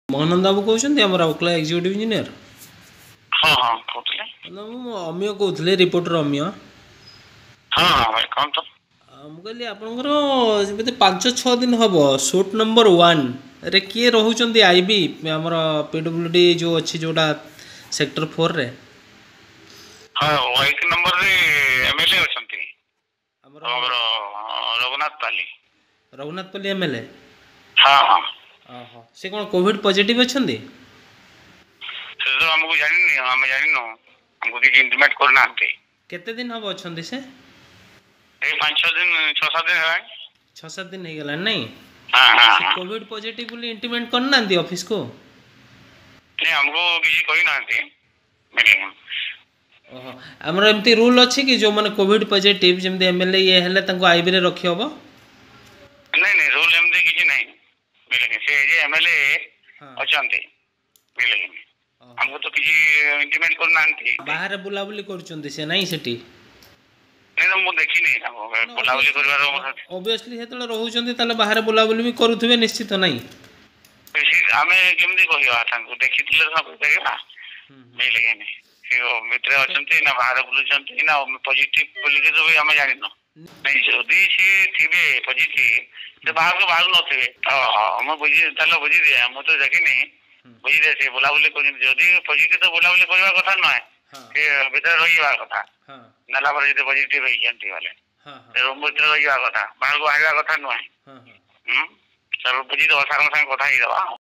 ମହାନନ୍ଦ ବାବୁ କହୁଛନ୍ତି ଆମର Rourkela executive engineer. ହଁ ହଁ କହୁଥିଲେ। ମୁଁ ଅମିୟ କହୁଥିଲି, ରିପୋର୍ଟର ଅମିୟ। ହଁ ହଁ ଭାଇ କୁହନ୍ତୁ। ମୁଁ କହିଲି ଆପଣଙ୍କର ଯେମିତି 5-6 ଦିନ ହେବ ସୁଟ୍ ନମ୍ବର 1ରେ କିଏ ରହୁଛନ୍ତି ଆଇବି ଆମର ପିଡବ୍ଲ୍ୟୁଡି ଯେଉଁ ଅଛି ଯେଉଁଟା ସେକ୍ଟର 4ରେ? ହଁ 1 ନମ୍ବରରେ ଏମଏଲଏ ଅଛନ୍ତି ଆମର ରଘୁନାଥପାଲି ଏମଏଲଏ। ହଁ ହଁ। ଓହୋ, ସେ କ'ଣ କୋଭିଡ୍ ପଜିଟିଭ୍ ଅଛନ୍ତି? ସେ ତ ଆମକୁ ଆମେ ଜାଣିନୁ, ଆମକୁ କିଛି ଇଣ୍ଟିମେଟ୍ କରିନାହାନ୍ତି। କେତେ ଦିନ ହେବ ଅଛନ୍ତି ସେ? ଏଇ 5-6 ଦିନ 6-7 ଦିନ ହେଲାଣି। 6-7 ଦିନ ହେଇଗଲାଣି ନାଇଁ? ସେ ହଁ। କୋଭିଡ୍ ପଜିଟିଭ୍ ବୋଲି ଇଣ୍ଟିମେଟ୍ କରିନାହାନ୍ତି ଅଫିସକୁ? ନାଇଁ ଆମକୁ କିଛି କହିନାହାନ୍ତି। ଓହୋ, ଆମର ଏମିତି ରୁଲ୍ ଅଛି କି ଯେଉଁମାନେ କୋଭିଡ୍ ପଜିଟିଭ୍ ଯେମିତି ଏମଏଲଏ ଇଏ ହେଲେ ତାଙ୍କୁ ଆଇବିରେ ରଖିହେବ? ନାଇଁ ନାଇଁ ରୁଲ୍ ଏମିତି କିଛି ନାହିଁ ବୁଝିଲେ। ସେ ଯେ ଏମଏଲଏ ଅଛନ୍ତି ବୁଝିଲେ, ଆମକୁ ତ କିଛି ଇଣ୍ଟିମେଟ୍ କରିନାହାନ୍ତି। ବାହାରେ ବୁଲାବୁଲି କରୁଛନ୍ତି ସେ ନାଇଁ ସେଠି? ନାଇଁ ମୁଁ ଦେଖିନି ବୁଲାବୁଲି କରିବାର। ଅବଭିୟସଲି ଯେତେବେଳେ ରହୁଛନ୍ତି ତାହେଲେ ବାହାରେ ବୁଲାବୁଲି ବି କରୁଥିବେ ନିଶ୍ଚିତ, ନାଇଁ? ଆମେ କେମିତି କହିବା, ତାଙ୍କୁ ଦେଖିଥିଲେ କହିପାରିବା ବୁଝିଲେ କି ନାଇଁ। ସେ ଭିତରେ ଅଛନ୍ତି ନା ବାହାରେ ବୁଲୁଛନ୍ତି ନା ପଜିଟିଭ ବୋଲିକି ତ ଆମେ ଜାଣିନୁ। ନାଇଁ ଯଦି ସିଏ ଥିବେ ପଜିଟିଭ ସେ ବାହାରକୁ ବାହାରୁ ନଥିବେ। ମୁଁ ତାହେଲେ ବୁଝିଦିଏ, ମୁଁ ତ ଦେଖିନି ବୁଝିଦିଏ। ସେ ବୁଲାବୁଲି କରୁଛନ୍ତି, ଯଦି ପଜିଟିଭ ତ ବୁଲାବୁଲି କରିବା କଥା ନୁହେଁ, ସେ ଭିତରେ ରହିଯିବା କଥା। ନେଲା ପରେ ଯଦି ପଜିଟିଭ ହେଇଛନ୍ତି ବୋଲେ ରୁମ୍ ଭିତରେ ରହିଯିବା କଥା, ବାହାରକୁ ବାହାରିବା କଥା ନୁହେଁ। ବୁଝିଦେବା, ସାର୍ଙ୍କ ସାଙ୍ଗେ କଥା ହେଇଦେବା।